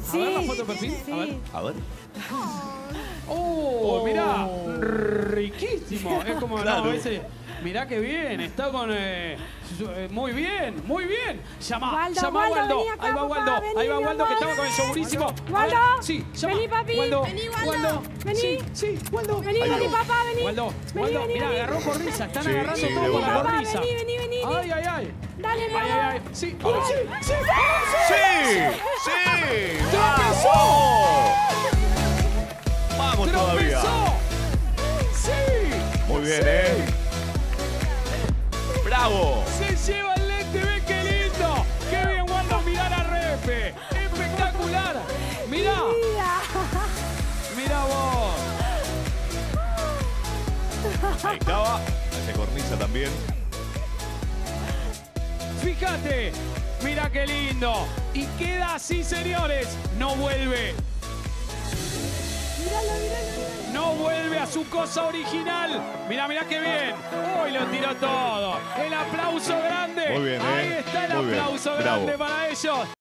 A ver la foto de perfil. Sí. A ver. Oh, mirá. Riquísimo. Es como, Claro. no, ese. Mirá qué bien. Está con. Muy bien, muy bien. Llama, Waldo, llama a Waldo, Waldo. vení acá, Ahí va papá, Waldo. vení, Ahí va mi Waldo que amor. estaba con el segurísimo. Waldo, A ver, sí, llama. vení, papi. Waldo. Vení, Waldo. Vení. Sí, sí, Waldo. Vení, Ahí vení, va. papá, vení. Waldo, Vení, Waldo, vení, mirá, vení. agarró cornisa. Están Sí, agarrando sí, todo de por una. la Papá, cornisa. vení, vení, vení. Ay, ay, ay. Dale, mi Ay, amor. ay, ay. Sí, ahora sí, sí. ¡Sí! ¡Sí! ¡Tropezó! ¡Vamos todavía! ¡Tropezó! ¡Sí! Muy bien, Sí. ¡Bravo! Se lleva el lente, ve qué lindo. Qué bien, Waldo, mirá la repe. Espectacular. Mirá, Mira. mirá vos. Ahí estaba. Hace cornisa también. Fíjate, mirá qué lindo. Y queda así, señores. No vuelve. Míralo, míralo. No vuelve a su cosa original. Mirá, mirá qué bien. Hoy lo tiró todo. El aplauso grande. Muy bien, Ahí está el Muy bien. aplauso Bravo. grande para ellos.